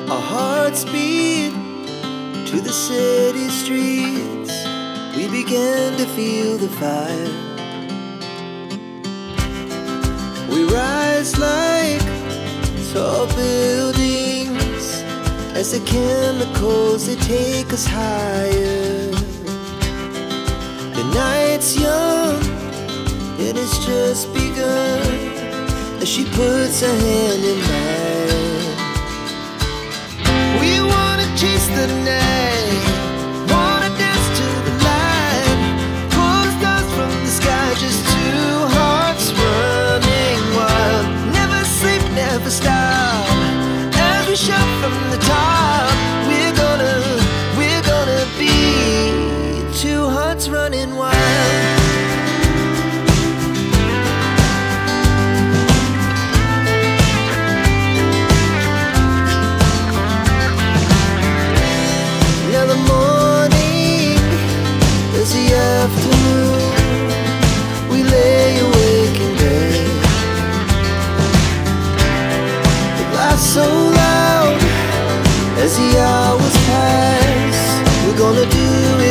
Our hearts beat to the city streets. We began to feel the fire. We rise like tall buildings as the chemicals, they take us higher. The night's young and it's just begun as she puts her hand in mine. We wanna chase the night, wanna dance to the light, pull the stars from the sky, just two hearts running wild. Never sleep, never stop, as we shout from the top. We're gonna be two hearts running wild. The afternoon, we lay awake in bed. It laughs so loud as the hours pass. We're gonna do